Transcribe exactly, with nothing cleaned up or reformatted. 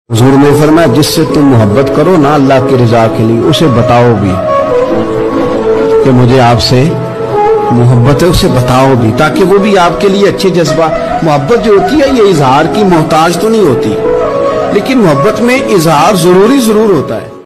हुजूर ने फरमाया जिससे तुम मोहब्बत करो ना अल्लाह की रजा के लिए, उसे बताओ भी कि मुझे आपसे मोहब्बत है, उसे बताओ भी, ताकि वो भी आपके लिए अच्छे जज्बा। मोहब्बत जो होती है ये इजहार की मोहताज तो नहीं होती, लेकिन मोहब्बत में इजहार जरूरी जरूर होता है।